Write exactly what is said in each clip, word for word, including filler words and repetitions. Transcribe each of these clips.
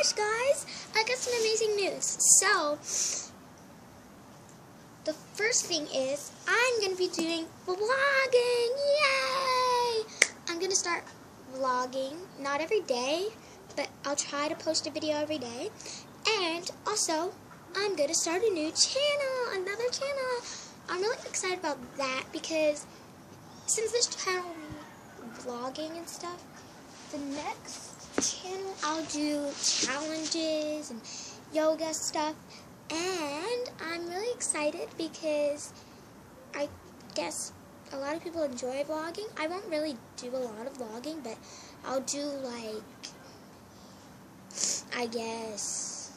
gosh, guys, I got some amazing news. So, the first thing is, I'm going to be doing vlogging. Yay! I'm going to start vlogging, not every day, but I'll try to post a video every day. And also, I'm going to start a new channel, another channel. I'm really excited about that because since this channel vlogging and stuff, the next channel I'll do challenges and yoga stuff, and I'm really excited because I guess a lot of people enjoy vlogging. I won't really do a lot of vlogging, but I'll do like, I guess,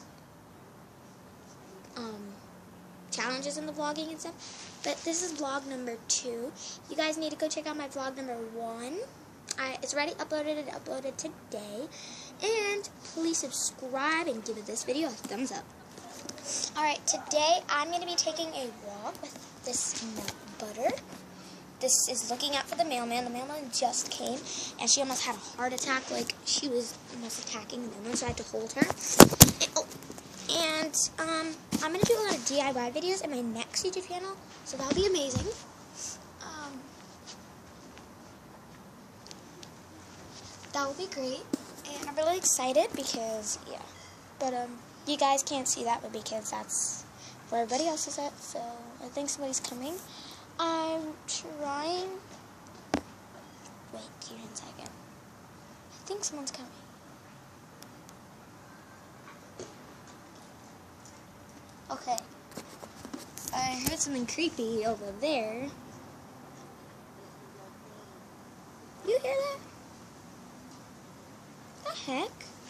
um, challenges in the vlogging and stuff. But this is vlog number two. You guys need to go check out my vlog number one. I, it's already uploaded and uploaded today. And please subscribe and give this video a thumbs up. Alright, today I'm going to be taking a walk with this nut butter. This is looking out for the mailman. The mailman just came, and she almost had a heart attack. Like, she was almost attacking the mailman, so I had to hold her. And, oh, and um, I'm going to do a lot of D I Y videos in my next YouTube channel, so that'll be amazing. Um, that will be great, and I'm really excited because, yeah, but um, you guys can't see that, but because that's where everybody else is at, so I think somebody's coming. I'm trying, wait, give me a second. I think someone's coming. Okay, I heard something creepy over there. You hear that? The heck?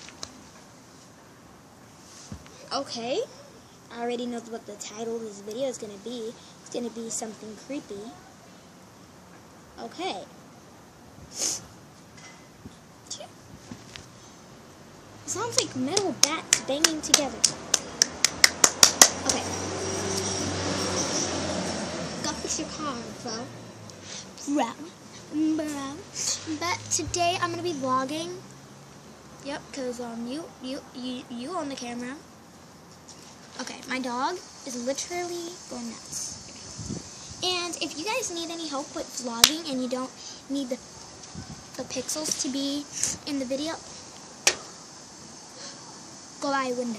Okay, I already know what the title of this video is going to be. It's going to be something creepy. Okay. It sounds like metal bats banging together. Okay. Go fix your car, bro. Bro. Bro. But today I'm going to be vlogging. Yep, because um, you, you, you, you on the camera. Okay, my dog is literally going nuts. And if you guys need any help with vlogging and you don't need the, the pixels to be in the video, go by a window.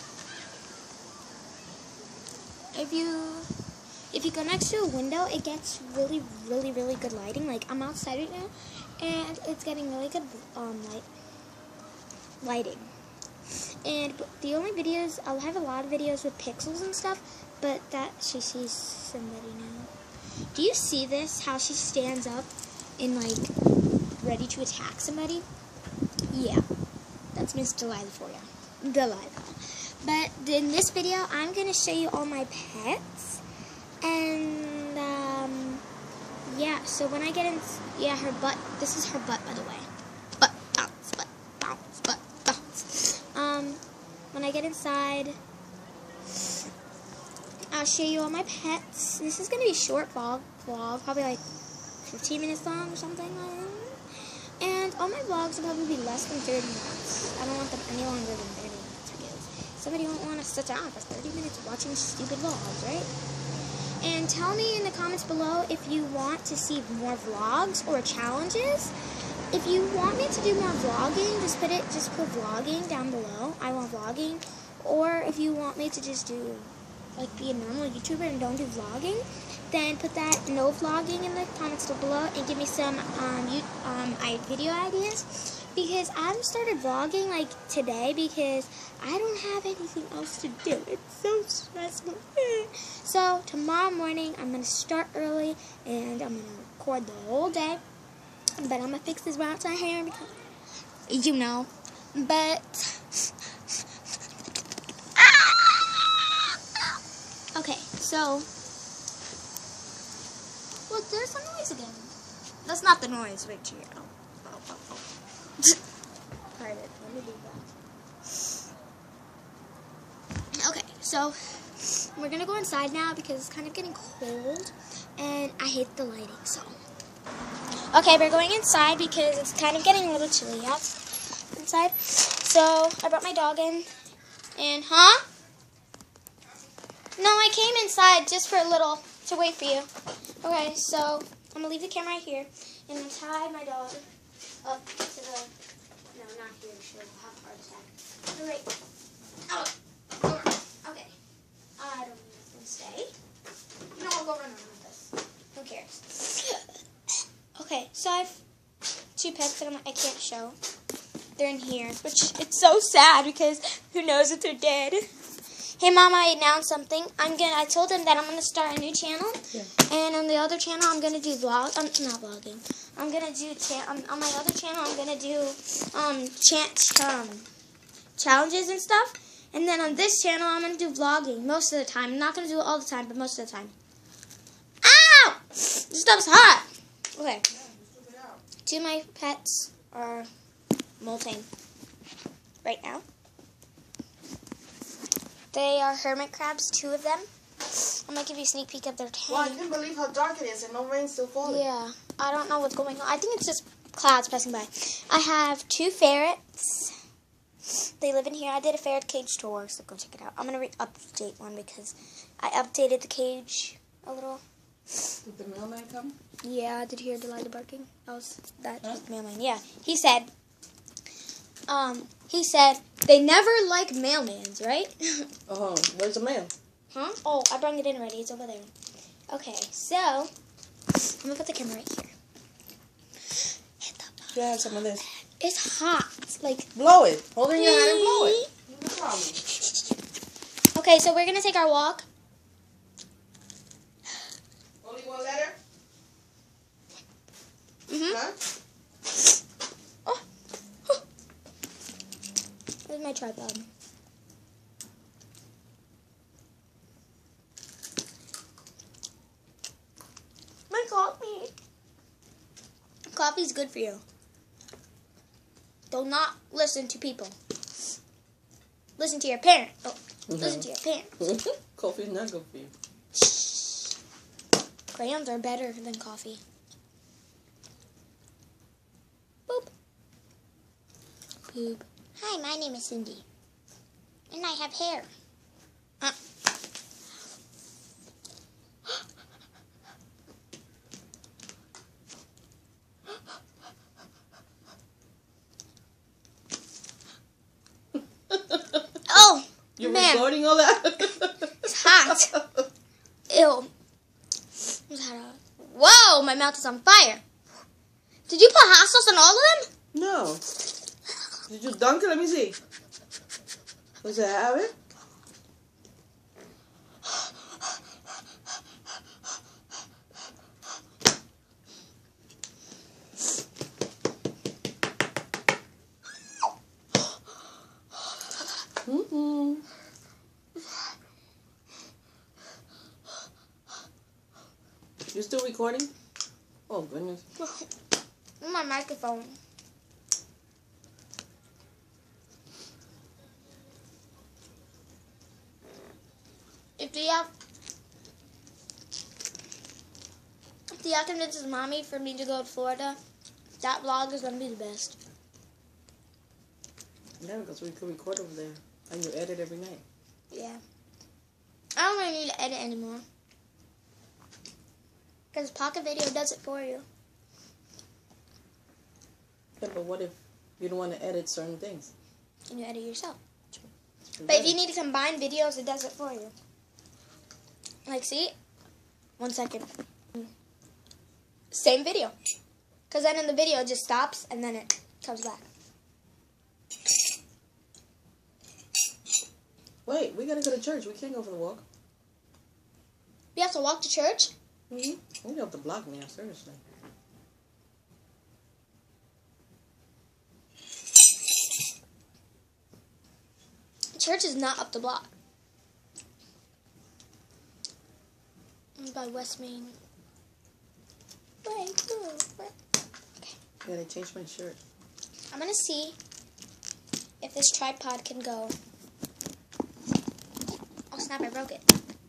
If you if you go next to a window, it gets really, really, really good lighting. Like, I'm outside right now, and it's getting really good um, light lighting. And the only videos, I'll have a lot of videos with pixels and stuff, but that, she sees somebody now. Do you see this? How she stands up and, like, ready to attack somebody? Yeah, that's Miss Delilah for you. Delilah. But in this video, I'm going to show you all my pets. And, um, yeah, so when I get in, yeah, her butt, this is her butt, by the way. Butt, bounce, butt, bounce, butt, bounce. Um, when I get inside, I'll show you all my pets. This is going to be a short vlog, vlog, probably like fifteen minutes long or something like that. And all my vlogs will probably be less than thirty minutes. I don't want them any longer than thirty minutes because somebody won't want to sit down for thirty minutes watching stupid vlogs, right? And tell me in the comments below if you want to see more vlogs or challenges. If you want me to do more vlogging, just put it, just put vlogging down below. I want vlogging. Or if you want me to just do, like, be a normal YouTuber and don't do vlogging, then put that no vlogging in the comments down below and give me some um, you, um, I, video ideas. Because I haven't started vlogging, like, today because I don't have anything else to do. It's so stressful. So, tomorrow morning, I'm going to start early, and I'm going to record the whole day. But I'm going to fix this round to my hair because, you know. But, okay, so, look, there's some noise again. That's not the noise, right here. Oh, oh, oh, oh. Pardon, let me do that. Okay, so we're gonna go inside now because it's kind of getting cold and I hate the lighting, so. Okay, we're going inside because it's kind of getting a little chilly out inside. So I brought my dog in, and huh? No, I came inside just for a little to wait for you. Okay, so I'm gonna leave the camera right here, and I'm gonna tie my dog up to the. No, not here. She'll have a heart attack. All right. Oh. Okay. I don't need to stay. No, I'll go run around with this. Who cares? Okay, so I have two pets that I'm, I can't show. They're in here, which it's so sad because who knows if they're dead. Hey, Mom, I announced something. I'm gonna. I told them that I'm gonna start a new channel, yeah. And on the other channel, I'm gonna do vlog. I'm not vlogging. I'm gonna do cha on, on my other channel. I'm gonna do um chant um challenges and stuff. And then on this channel, I'm gonna do vlogging most of the time. I'm not gonna do it all the time, but most of the time. Ow! This stuff's hot. Okay. Two of my pets are molting right now. They are hermit crabs, two of them. I'm going to give you a sneak peek of their tank. Well, I can't believe how dark it is and no rain's still falling. Yeah, I don't know what's going on. I think it's just clouds passing by. I have two ferrets. They live in here. I did a ferret cage tour, so go check it out. I'm going to re-update one because I updated the cage a little. Did the mailman come? Yeah, did you hear Delilah barking? That was that huh? was the mailman. Yeah, he said, um, he said they never like mailmans, right? Oh, where's the mail? Huh? Oh, I brought it in already. It's over there. Okay, so I'm gonna put the camera right here. Hit the button. Yeah, some of this. It's hot. Like blow it. Hold it in your hand and blow it. No problem. Okay, so we're gonna take our walk. Only one letter? Mm-hmm. Huh? Oh. Oh. Where's my tripod? My coffee. Coffee's good for you. Do not listen to people. Listen to your parents. Oh, mm-hmm. Listen to your parents. Coffee's not good for you. Crayons are better than coffee. Boop. Boop. Hi, my name is Cindy. And I have hair. Uh. Oh, You're man. recording all that? It's hot. Ew. Whoa, my mouth is on fire. Did you put hot sauce on all of them? No. Did you dunk it? Let me see. Does it have it? Mm-mm. You still recording? Oh, goodness. My microphone. If the app, if the app convinces mommy for me to go to Florida, that vlog is gonna be the best. Yeah, because we could record over there, and you edit every night. Yeah. I don't really need to edit anymore. Because Pocket Video does it for you. Yeah, but what if you don't want to edit certain things? And you edit yourself. But if you need to combine videos, it does it for you. Like, see? One second. Same video. Because then in the video, it just stops, and then it comes back. Wait, we gotta go to church. We can't go for the walk. We have to walk to church? Mm-hmm. We have to block now, seriously. Church is not up the block. I'm by West Main. Wait, wait. Okay. Yeah, they changed my shirt. I'm gonna see if this tripod can go. Oh snap, I broke it.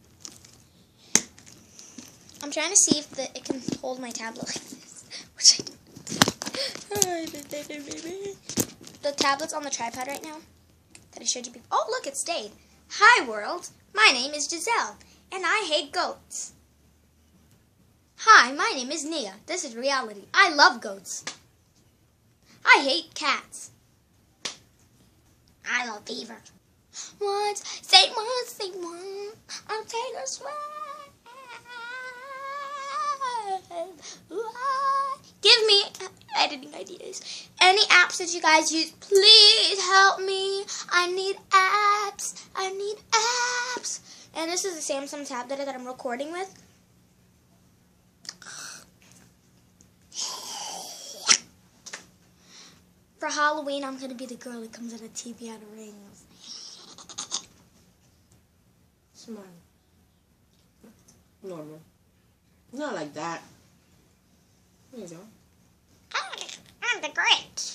I'm trying to see if the, it can hold my tablet like this. Which I didn't. the tablet's on the tripod right now that I showed you before. Oh, look, it stayed. Hi, world. My name is Giselle, and I hate goats. Hi, my name is Nia. This is reality. I love goats. I hate cats. I love beaver. Once, say once, say one. I'm Taylor Swift. Give me editing ideas. Any apps that you guys use, please help me. I need apps. I need apps. And this is a Samsung tablet that I'm recording with. For Halloween, I'm going to be the girl that comes in a T V out of rings. Smile. Normal. Not like that. There you go. I'm the great.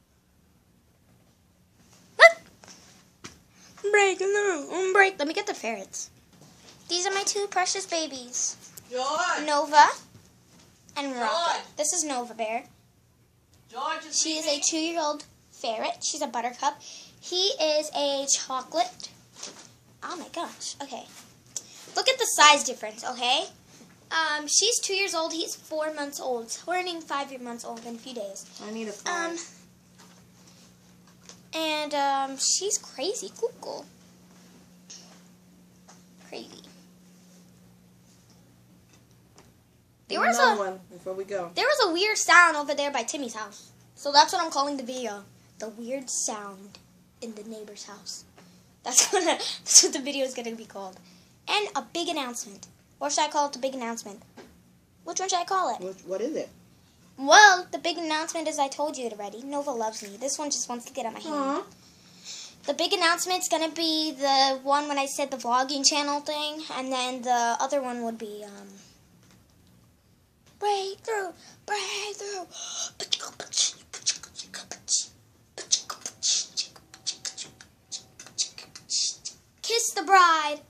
Look. Break in the room. Break. Let me get the ferrets. These are my two precious babies. George. Nova and Rocket. George. This is Nova Bear. George is She is leaving. a two-year-old ferret. She's a buttercup. He is a chocolate. Oh my gosh. Okay. Look at the size difference, okay? Um, she's two years old. He's four months old. Turning five months old in a few days. I need a phone. Um, and um, she's crazy cuckoo. Crazy. There was Another a one before we go. there was a weird sound over there by Timmy's house. So that's what I'm calling the video. The weird sound in the neighbor's house. That's what that's what the video is gonna be called. And a big announcement. Or should I call it the big announcement? Which one should I call it? What, what is it? Well, the big announcement is I told you it already. Nova loves me. This one just wants to get on my hand. Aww. The big announcement is going to be the one when I said the vlogging channel thing. And then the other one would be, um... Breakthrough! Breakthrough! Kiss the bride!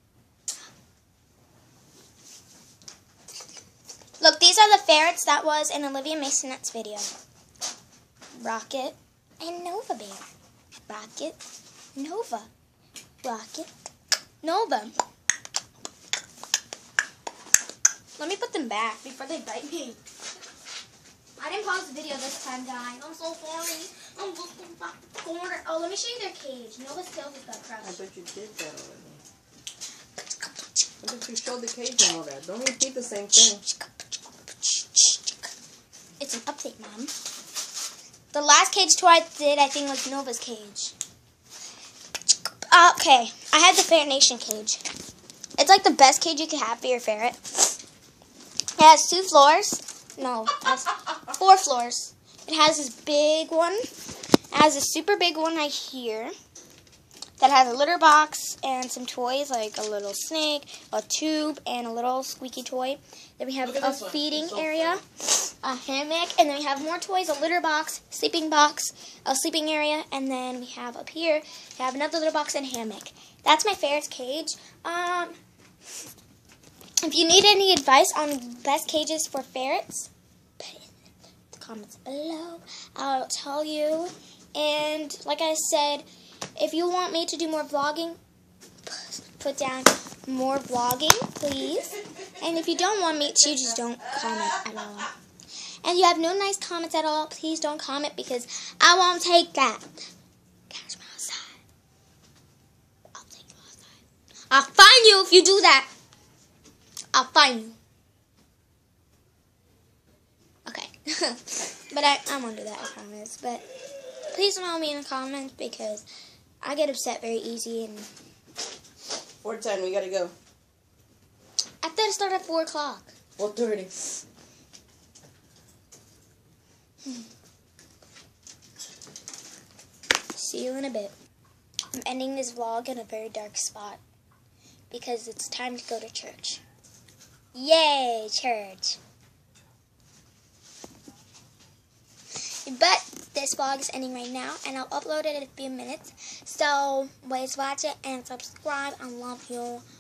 Look, these are the ferrets that was in Olivia Masonette's video. Rocket and Nova Bear. Rocket, Nova. Rocket, Nova. Let me put them back before they bite me. I didn't pause the video this time, guys. I'm so sorry. I'm just in the corner. Oh, let me show you their cage. Nova's tail just got I crushed. bet you did that already. I bet you showed the cage and all that. Don't repeat the same thing. It's an update, Mom. The last cage tour I did, I think, was Nova's cage. Uh, okay, I had the Ferret Nation cage. It's like the best cage you could have for your ferret. It has two floors. No, it has four floors. It has this big one. It has a super big one right here that has a litter box and some toys like a little snake, a tube, and a little squeaky toy. Then we have Look at a this one. feeding It's so area, a hammock, and then we have more toys, a litter box, sleeping box, a sleeping area, and then we have up here, we have another litter box and hammock. That's my ferret's cage. Um, if you need any advice on best cages for ferrets, put it in the comments below. I'll tell you. And like I said, if you want me to do more vlogging, put down more vlogging, please. And if you don't want me to, just don't comment at all. And you have no nice comments at all, please don't comment because I won't take that. Catch me outside. I'll take you outside. I'll find you if you do that. I'll find you. Okay. But I, I won't do that, I promise. But please don't tell me in the comments because I get upset very easy. And four ten, we gotta go. I thought it started at four o'clock. four thirty. See you in a bit. I'm ending this vlog in a very dark spot because it's time to go to church. Yay, church. But this vlog is ending right now, and I'll upload it in a few minutes. So, please watch it and subscribe. I love you.